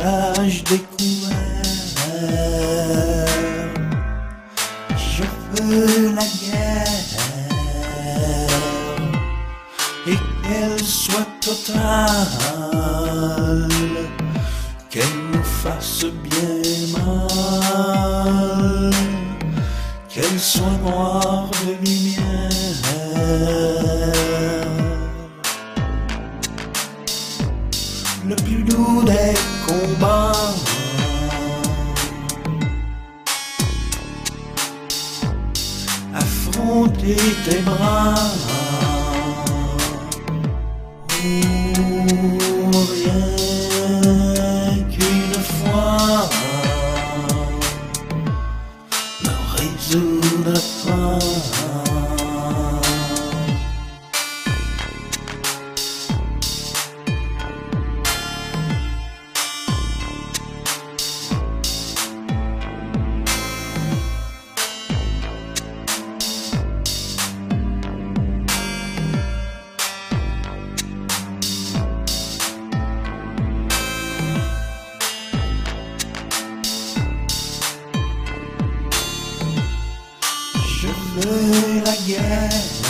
visage découvert. Je veux la guerre et qu'elle soit totale, qu'elle nous fasse bien mal, qu'elle soit noire de lumière. Le plus doux des combats, affronter tes bras, ou rien qu'une fois me résoudre pas. Je veux la guerre